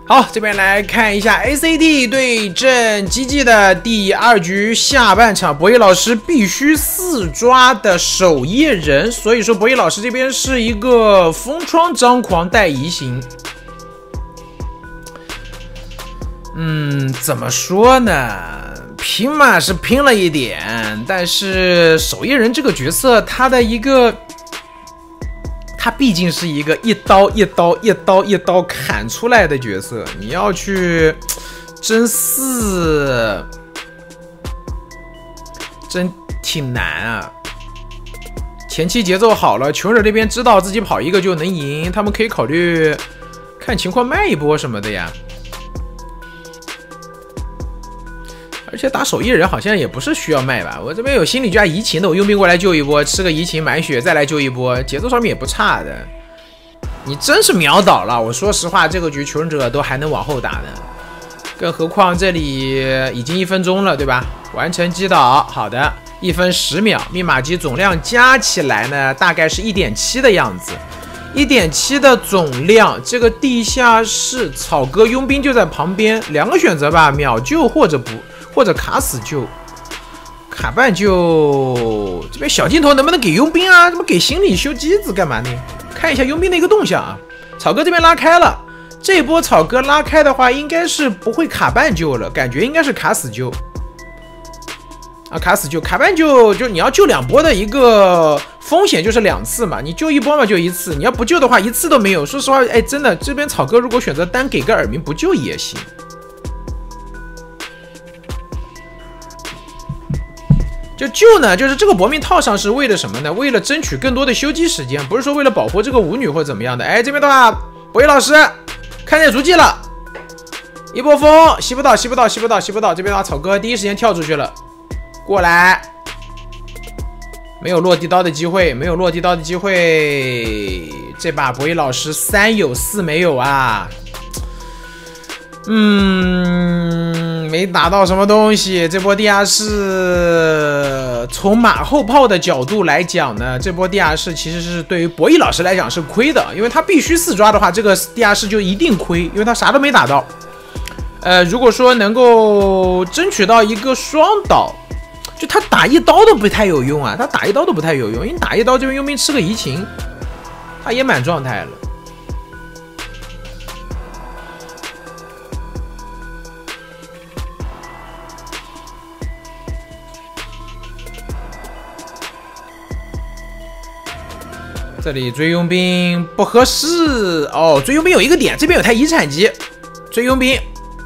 好，这边来看一下 ACT 对阵 GG 的第2局下半场，博弈老师必须4抓的守夜人，所以说博弈老师这边是一个风窗张狂带移形。怎么说呢？拼嘛是拼了一点，但是守夜人这个角色，他毕竟是一个一刀砍出来的角色，你要去争4，真挺难啊。前期节奏好了，穷人这边知道自己跑一个就能赢，他们可以考虑看情况卖一波什么的呀。而且打守夜人好像也不是需要卖吧，我这边有心理加移情的，我佣兵过来救一波，吃个移情满血再来救一波，节奏上面也不差的。你真是秒倒了，我说实话，这个局求生者都还能往后打呢，更何况这里已经1分钟了，对吧？完成击倒，好的，1分10秒，密码机总量加起来呢，大概是 1.7 的样子。1.7 的总量，这个地下室草哥佣兵就在旁边，2个选择吧，秒救或者卡死救，卡半救。这边小镜头能不能给佣兵啊？怎么给心理修机子干嘛呢？看一下佣兵的一个动向啊。草哥这边拉开了，这波草哥拉开的话，应该是不会卡半救了，感觉应该是卡死救。卡死救，卡半救就你要救2波的一个风险就是2次嘛，你救1波嘛就1次，你要不救的话1次都没有。说实话，真的这边草哥如果选择单给个耳鸣不救也行。就救呢，就是这个搏命套上是为了什么呢？为了争取更多的修机时间，不是说为了保护这个舞女或怎么样的。这边的话，博弈老师看见足迹了，一波风吸不到。这边的话，草哥第一时间跳出去了，过来，没有落地刀的机会，这把博弈老师3有4没有啊。没打到什么东西。这波地下室从马后炮的角度来讲呢，这波地下室其实是对于博弈老师来讲是亏的，因为他必须4抓的话，这个地下室就一定亏，因为他啥都没打到。如果说能够争取到一个双倒，就他打1刀都不太有用啊，因为你打1刀这边佣兵吃个移情，他也满状态了。这里追佣兵不合适哦，追佣兵有一个点，这边有台遗产机，追佣兵，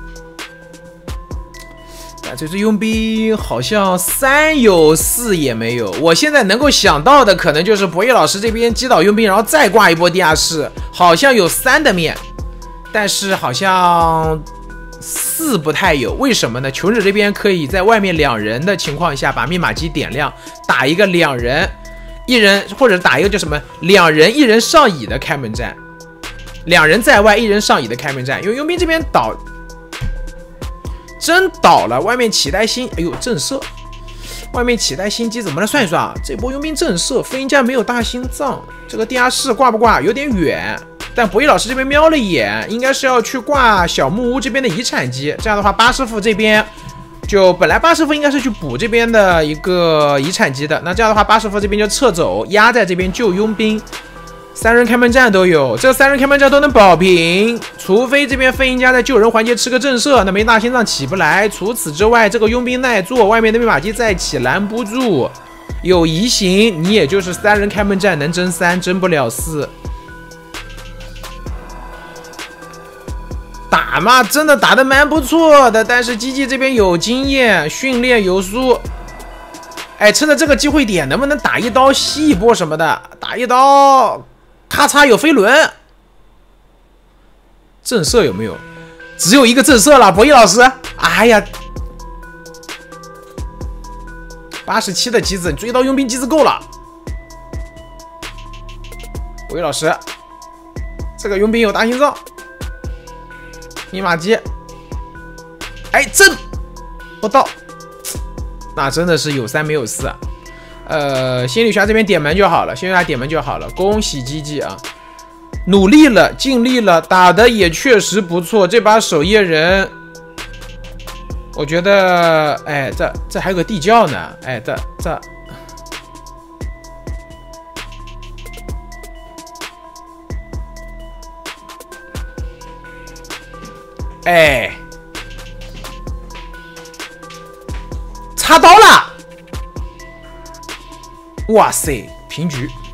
这只佣兵好像3有4也没有。我现在能够想到的可能就是博弈老师这边击倒佣兵，然后再挂一波地下室，好像有3的面，但是好像4不太有。为什么呢？求者这边可以在外面2人的情况下把密码机点亮，打一个2人1人，或者打一个叫什么2人1人上椅的开门战，2人在外1人上椅的开门战。因为佣兵这边倒真倒了，外面期待星，震慑，外面期待心机怎么来算一算啊？这波佣兵震慑，飞鹰家没有大心脏，这个地下室挂不挂有点远，但博弈老师这边瞄了一眼，应该是要去挂小木屋这边的遗产机。这样的话，巴师傅这边就本来巴师傅应该是去补这边的一个遗产机的，那这样的话，巴师傅这边就撤走，压在这边救佣兵。3人开门战都有，这3人开门战都能保平，除非这边飞鹰家在救人环节吃个震慑，那没大心脏起不来。除此之外，这个佣兵耐做，外面的密码机再起拦不住，有移形，你也就是3人开门战能争3，争不了4。打嘛，真的打得蛮不错的，但是GG这边有经验，训练有素。趁着这个机会点，能不能打1刀吸一波什么的？打1刀，咔嚓有飞轮，震慑有没有？只有一个震慑了，博弈老师。哎呀，87的机子，你追到佣兵机子够了。博弈老师，这个佣兵有大心脏。密码机，震不到，那真的是有3没有4啊。心理学这边点门就好了，心理学点门就好了，恭喜GG啊！ 努力了，尽力了，打的也确实不错。这把守夜人，我觉得，哎，这还有个地窖呢，哎，这，哎，插刀了，哇塞，平局。